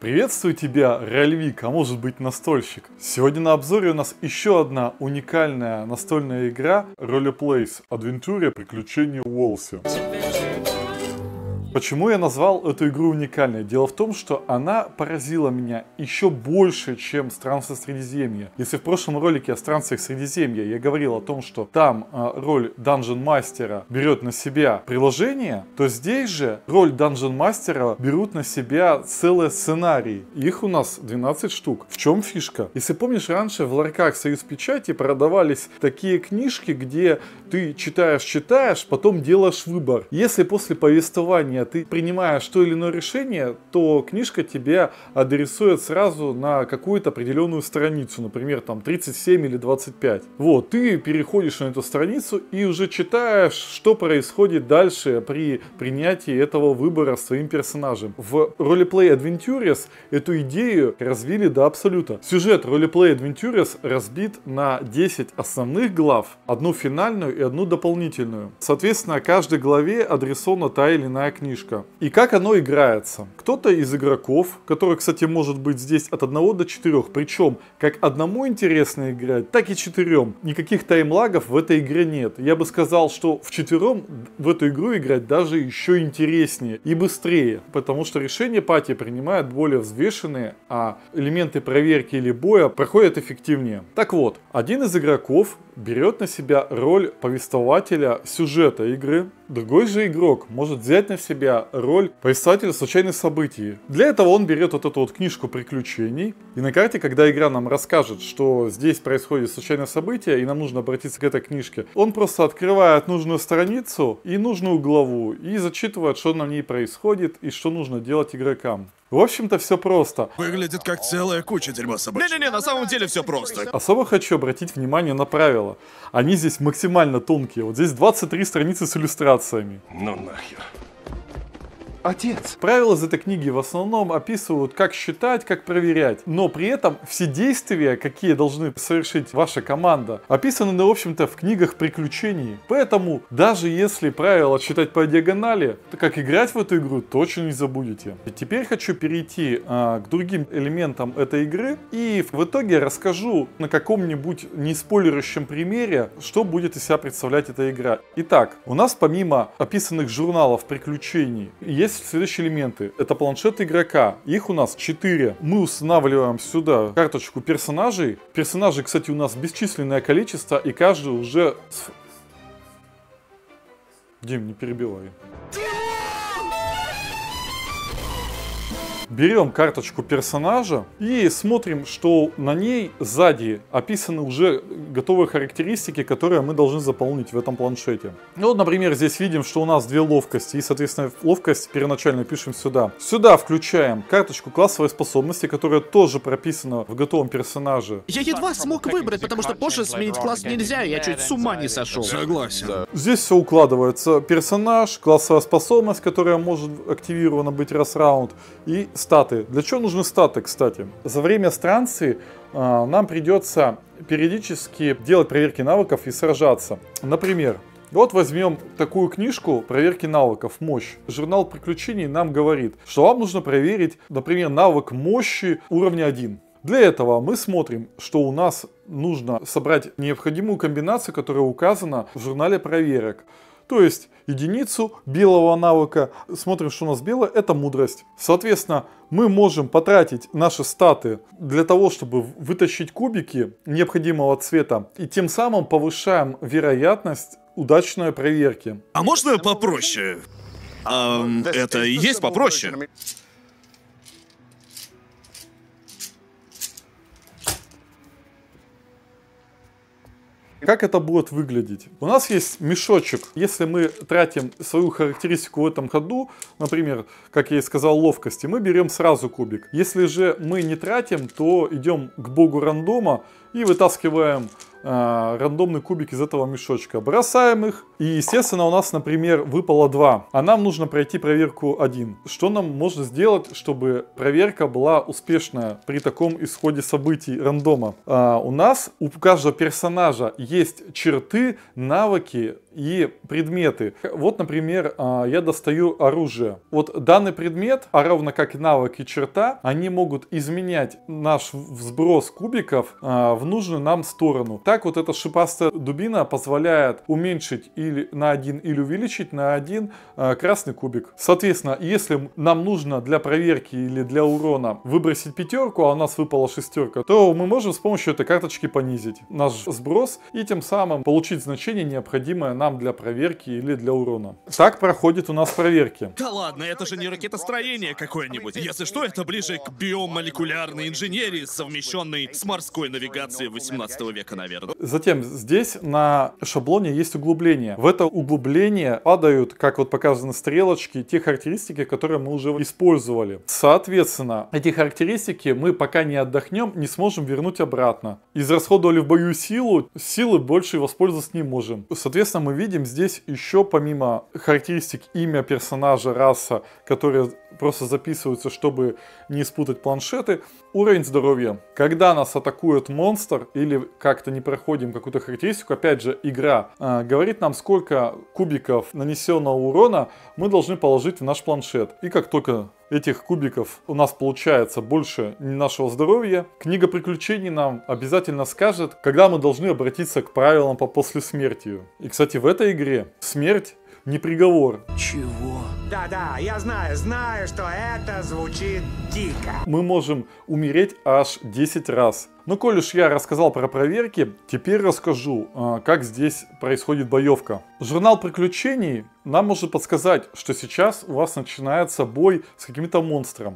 Приветствую тебя, ролевик, а может быть настольщик. Сегодня на обзоре у нас еще одна уникальная настольная игра Roleplays Adventure Приключения Уолси. Почему я назвал эту игру уникальной? Дело в том, что она поразила меня еще больше, чем Странствия Средиземья. Если в прошлом ролике о Странствиях Средиземья я говорил о том, что там роль Dungeon Мастера берет на себя приложение, то здесь же роль Dungeon Мастера берут на себя целые сценарии. Их у нас 12 штук. В чем фишка? Если помнишь, раньше в ларьках Союз Печати продавались такие книжки, где ты читаешь, потом делаешь выбор. Если после повествования ты принимаешь то или иное решение, то книжка тебя адресует сразу на какую-то определенную страницу, например, там 37 или 25. Вот, ты переходишь на эту страницу и уже читаешь, что происходит дальше при принятии этого выбора своим персонажем. В Roleplay Adventures эту идею развили до абсолюта. Сюжет Roleplay Adventures разбит на 10 основных глав, одну финальную и одну дополнительную. Соответственно, каждой главе адресована та или иная книжка. И как оно играется? Кто-то из игроков, который, кстати, может быть здесь от 1 до 4, причем как одному интересно играть, так и 4. Никаких таймлагов в этой игре нет. Я бы сказал, что вчетвером в эту игру играть даже еще интереснее и быстрее, потому что решения пати принимают более взвешенные, а элементы проверки или боя проходят эффективнее. Так вот, один из игроков берет на себя роль повествователя сюжета игры, другой же игрок может взять на себя роль повествователя случайных событий. Для этого он берет вот эту вот книжку приключений, и на карте, когда игра нам расскажет, что здесь происходит случайное событие, и нам нужно обратиться к этой книжке, он просто открывает нужную страницу и нужную главу, и зачитывает, что на ней происходит, и что нужно делать игрокам. В общем-то, все просто. Выглядит как целая куча дерьма собачьего. Не-не-не, на самом деле все просто. Особо хочу обратить внимание на правила. Они здесь максимально тонкие. Вот здесь 23 страницы с иллюстрациями. Ну нахер. Отец! Правила из этой книги в основном описывают, как считать, как проверять. Но при этом все действия, какие должны совершить ваша команда, описаны, в общем-то, в книгах приключений. Поэтому, даже если правила читать по диагонали, то как играть в эту игру точно не забудете. И теперь хочу перейти к другим элементам этой игры. И в итоге расскажу на каком-нибудь неспойлерящем примере, что будет из себя представлять эта игра. Итак, у нас помимо описанных журналов приключений, есть следующие элементы. Это планшет игрока. Их у нас 4. Мы устанавливаем сюда карточку персонажей. Персонажей, кстати, у нас бесчисленное количество, и каждый уже... Дим, не перебивай. Берем карточку персонажа и смотрим, что на ней сзади описаны уже готовые характеристики, которые мы должны заполнить в этом планшете. Ну вот, например, здесь видим, что у нас 2 ловкости, и, соответственно, ловкость первоначально пишем сюда. Сюда включаем карточку классовой способности, которая тоже прописана в готовом персонаже. Я едва смог выбрать, потому что позже сменить класс нельзя, я чуть с ума не сошел. Согласен. Здесь все укладывается. Персонаж, классовая способность, которая может активирована быть раз в раунд, и статы. Для чего нужны статы, кстати? За время странствий нам придется периодически делать проверки навыков и сражаться. Например, вот возьмем такую книжку проверки навыков «Мощь». Журнал приключений нам говорит, что вам нужно проверить, например, навык мощи уровня 1. Для этого мы смотрим, что у нас нужно собрать необходимую комбинацию, которая указана в журнале проверок. То есть единицу белого навыка, смотрим, что у нас белое, это мудрость. Соответственно, мы можем потратить наши статы для того, чтобы вытащить кубики необходимого цвета, и тем самым повышаем вероятность удачной проверки. А можно попроще? Это и есть попроще? Как это будет выглядеть? У нас есть мешочек. Если мы тратим свою характеристику в этом ходу, например, как я и сказал, ловкости, мы берем сразу кубик. Если же мы не тратим, то идем к богу рандома и вытаскиваем рандомный кубик из этого мешочка. Бросаем их. И, естественно, у нас, например, выпало 2. А нам нужно пройти проверку 1. Что нам можно сделать, чтобы проверка была успешная при таком исходе событий рандома? У нас у каждого персонажа есть черты, навыки, и предметы. Вот, например, я достаю оружие. Вот данный предмет, а равно как и навык и черта, они могут изменять наш взброс кубиков в нужную нам сторону. Так вот эта шипастая дубина позволяет уменьшить или на 1 или увеличить на 1 красный кубик. Соответственно, если нам нужно для проверки или для урона выбросить 5, а у нас выпала 6, то мы можем с помощью этой карточки понизить наш сброс и тем самым получить значение, необходимое нам для проверки или для урона. Так проходит у нас проверки. Да ладно, это же не ракетостроение какое-нибудь. Если что, это ближе к биомолекулярной инженерии, совмещенной с морской навигацией 18 века, наверное. Затем здесь на шаблоне есть углубление. В это углубление падают, как вот показаны стрелочки, те характеристики, которые мы уже использовали. Соответственно, эти характеристики мы пока не отдохнем, не сможем вернуть обратно. Израсходовали в бою силу, силы больше воспользоваться не можем. Соответственно, мы видим здесь еще помимо характеристик имя персонажа, раса, которые просто записываются, чтобы не спутать планшеты, уровень здоровья. Когда нас атакует монстр или как-то не проходим какую-то характеристику, опять же, игра говорит нам, сколько кубиков нанесенного урона мы должны положить в наш планшет. И как только этих кубиков у нас получается больше нашего здоровья, книга приключений нам обязательно скажет, когда мы должны обратиться к правилам по послесмертию. И, кстати, в этой игре смерть не приговор. Чего? Да-да, я знаю, что это звучит дико. Мы можем умереть аж 10 раз. Но коль уж я рассказал про проверки, теперь расскажу, как здесь происходит боевка. Журнал приключений нам может подсказать, что сейчас у вас начинается бой с каким-то монстром.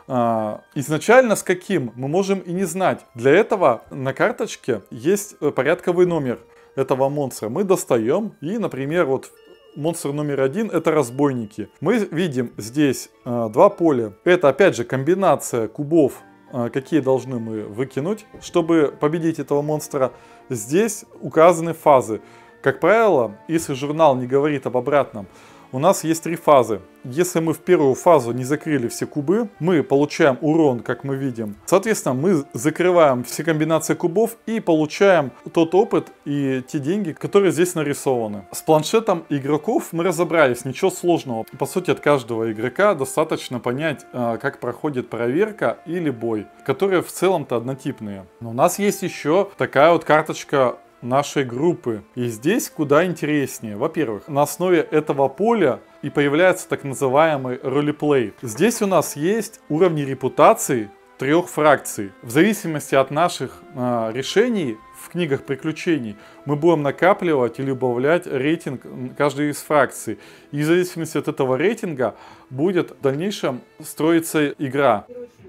Изначально с каким мы можем и не знать. Для этого на карточке есть порядковый номер этого монстра. Мы достаем и, например, вот монстр номер 1 это разбойники. Мы видим здесь два поля. Это опять же комбинация кубов, какие должны мы выкинуть, чтобы победить этого монстра. Здесь указаны фазы. Как правило, если журнал не говорит об обратном, у нас есть 3 фазы. Если мы в первую фазу не закрыли все кубы, мы получаем урон, как мы видим. Соответственно, мы закрываем все комбинации кубов и получаем тот опыт и те деньги, которые здесь нарисованы. С планшетом игроков мы разобрались, ничего сложного. По сути, от каждого игрока достаточно понять, как проходит проверка или бой, которые в целом-то однотипные. Но у нас есть еще такая вот карточка нашей группы. И здесь куда интереснее. Во-первых, на основе этого поля и появляется так называемый ролеплей. Здесь у нас есть уровни репутации 3 фракций. В зависимости от наших решений в книгах приключений мы будем накапливать или убавлять рейтинг каждой из фракций. И в зависимости от этого рейтинга будет в дальнейшем строиться игра.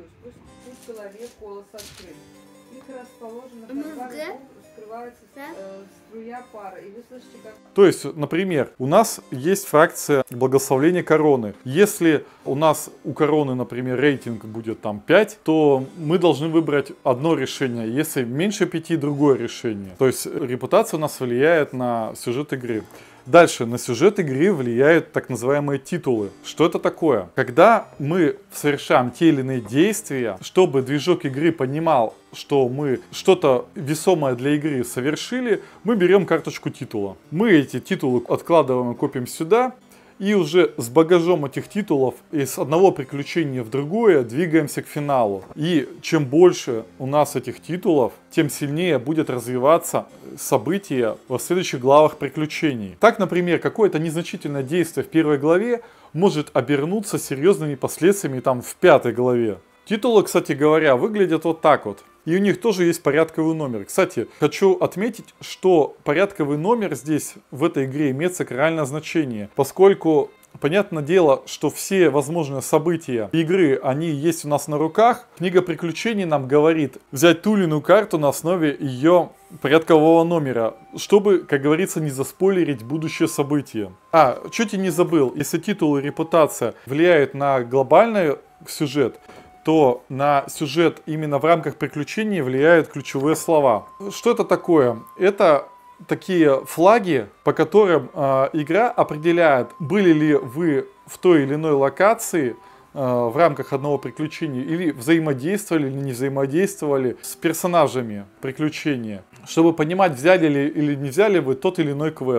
Струя пара, и вы слышите, как... То есть, например, у нас есть фракция благословления короны. Если у нас у короны, например, рейтинг будет там 5, то мы должны выбрать одно решение. Если меньше 5, другое решение. То есть репутация у нас влияет на сюжет игры. Дальше, на сюжет игры влияют так называемые титулы. Что это такое? Когда мы совершаем те или иные действия, чтобы движок игры понимал, что мы что-то весомое для игры совершили, мы берем карточку титула. Мы эти титулы откладываем и копим сюда. И уже с багажом этих титулов из одного приключения в другое двигаемся к финалу. И чем больше у нас этих титулов, тем сильнее будет развиваться события в следующих главах приключений. Так, например, какое-то незначительное действие в первой главе может обернуться серьезными последствиями там в 5 главе. Титулы, кстати говоря, выглядят вот так вот. И у них тоже есть порядковый номер. Кстати, хочу отметить, что порядковый номер здесь, в этой игре, имеет сакральное значение. Поскольку, понятное дело, что все возможные события игры, они есть у нас на руках. Книга приключений нам говорит взять ту или иную карту на основе ее порядкового номера, чтобы, как говорится, не заспойлерить будущее события. Чуть и не забыл, если титул и репутация влияют на глобальный сюжет, то на сюжет именно в рамках приключений влияют ключевые слова. Что это такое? Это такие флаги, по которым игра определяет, были ли вы в той или иной локации в рамках одного приключения, или взаимодействовали или не взаимодействовали с персонажами приключения, чтобы понимать, взяли ли или не взяли вы тот или иной квест.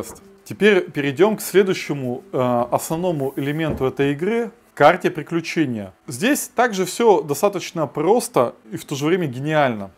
Теперь перейдем к следующему основному элементу этой игры. Карте приключения. Здесь также все достаточно просто и в то же время гениально.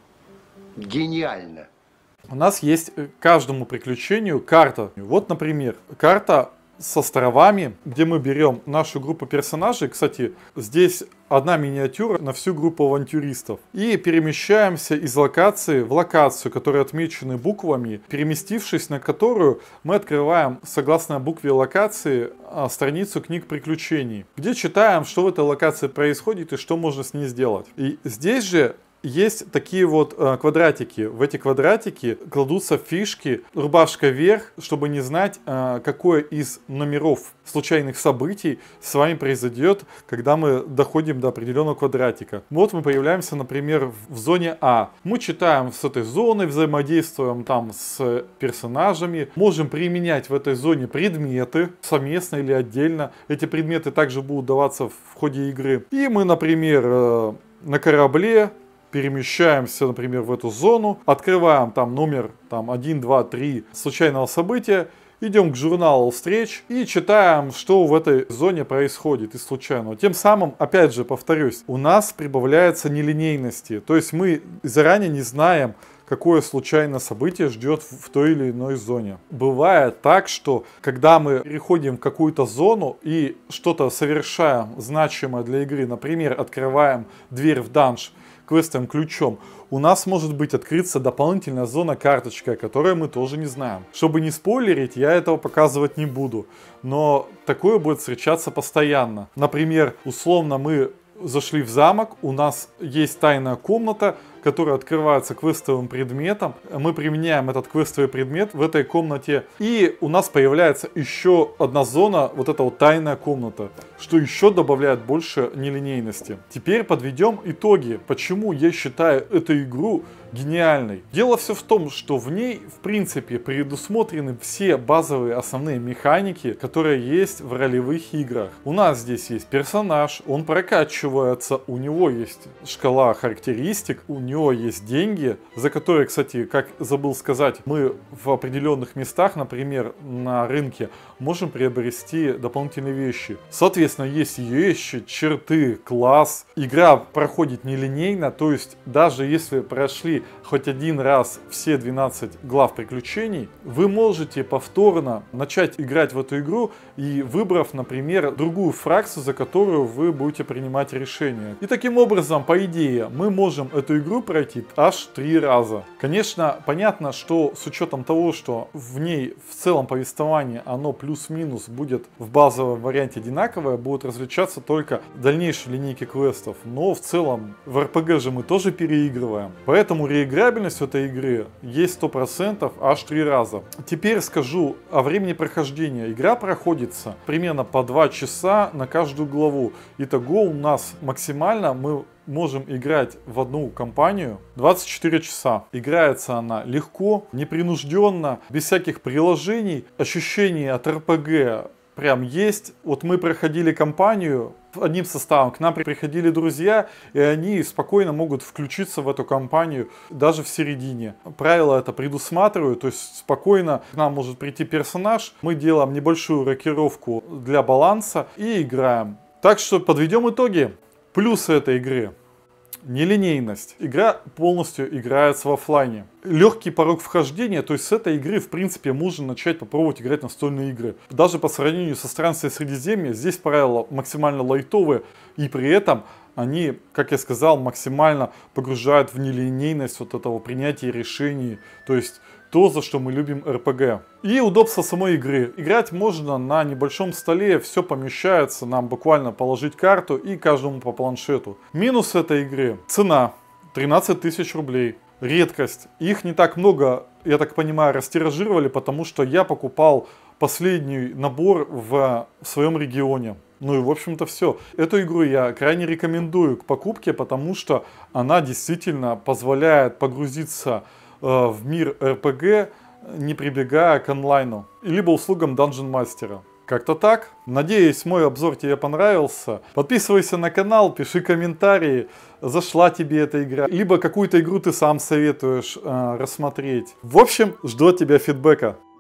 Гениально. У нас есть к каждому приключению карта. Вот, например, карта с островами, где мы берем нашу группу персонажей. Кстати, здесь одна миниатюра на всю группу авантюристов. И перемещаемся из локации в локацию, которые отмечены буквами, переместившись на которую мы открываем, согласно букве локации, страницу книг приключений, где читаем, что в этой локации происходит и что можно с ней сделать. И здесь же есть такие вот квадратики. В эти квадратики кладутся фишки, рубашка вверх, чтобы не знать, какое из номеров случайных событий с вами произойдет, когда мы доходим до определенного квадратика. Вот мы появляемся, например, в зоне А. Мы читаем с этой зоной, взаимодействуем там с персонажами, можем применять в этой зоне предметы, совместно или отдельно. Эти предметы также будут даваться в ходе игры. И мы, например, на корабле перемещаемся, например, в эту зону, открываем там номер 1, 2, 3 случайного события, идем к журналу встреч и читаем, что в этой зоне происходит из случайного. Тем самым, опять же, повторюсь, у нас прибавляется нелинейности. То есть мы заранее не знаем, какое случайное событие ждет в той или иной зоне. Бывает так, что когда мы переходим в какую-то зону и что-то совершаем значимое для игры, например, открываем дверь в данж квестовым ключом, у нас может быть открыться дополнительная зона карточка, которую мы тоже не знаем. Чтобы не спойлерить, я этого показывать не буду, но такое будет встречаться постоянно. Например, условно мы зашли в замок, у нас есть тайная комната, которая открывается квестовым предметом. Мы применяем этот квестовый предмет в этой комнате, и у нас появляется еще одна зона, вот эта вот тайная комната, что еще добавляет больше нелинейности. Теперь подведем итоги, почему я считаю эту игру гениальной. Дело все в том, что в ней, в принципе, предусмотрены все базовые основные механики, которые есть в ролевых играх. У нас здесь есть персонаж, он прокачивается, у него есть шкала характеристик, у него есть деньги, за которые, кстати, как забыл сказать, мы в определенных местах, например, на рынке, можем приобрести дополнительные вещи. Соответственно, есть вещи, черты, класс. Игра проходит нелинейно, то есть даже если прошли хоть один раз все 12 глав приключений, вы можете повторно начать играть в эту игру и выбрав, например, другую фракцию, за которую вы будете принимать решение. И таким образом, по идее, мы можем эту игру пройти аж 3 раза. Конечно, понятно, что с учетом того, что в ней в целом повествование, оно плюс-минус будет в базовом варианте одинаковое, будет различаться только дальнейшей линейки квестов. Но в целом в RPG же мы тоже переигрываем. Поэтому реиграбельность этой игры есть 100%, аж 3 раза. Теперь скажу о времени прохождения. Игра проходится примерно по 2 часа на каждую главу. Итого у нас максимально мы можем играть в одну кампанию 24 часа. Играется она легко, непринужденно, без всяких приложений. Ощущение от RPG прям есть. Вот мы проходили кампанию одним составом, к нам приходили друзья, и они спокойно могут включиться в эту кампанию даже в середине. Правила это предусматривают, то есть спокойно к нам может прийти персонаж, мы делаем небольшую рокировку для баланса и играем. Так что подведем итоги. Плюсы этой игры. Нелинейность. Игра полностью играется в оффлайне. Легкий порог вхождения, то есть с этой игры в принципе можно начать попробовать играть настольные игры. Даже по сравнению со странствием Средиземья, здесь правила максимально лайтовые, и при этом они, как я сказал, максимально погружают в нелинейность вот этого принятия решений, то есть то, за что мы любим RPG. И удобство самой игры. Играть можно на небольшом столе, все помещается, нам буквально положить карту и каждому по планшету. Минус этой игры. Цена 13 тысяч рублей. Редкость. Их не так много, я так понимаю, растиражировали, потому что я покупал последний набор в своем регионе. Ну и в общем-то все. Эту игру я крайне рекомендую к покупке, потому что она действительно позволяет погрузиться в мир RPG, не прибегая к онлайну, либо услугам Dungeon Master. Как-то так. Надеюсь, мой обзор тебе понравился. Подписывайся на канал, пиши комментарии, зашла тебе эта игра, либо какую-то игру ты сам советуешь рассмотреть. В общем, жду от тебя фидбэка.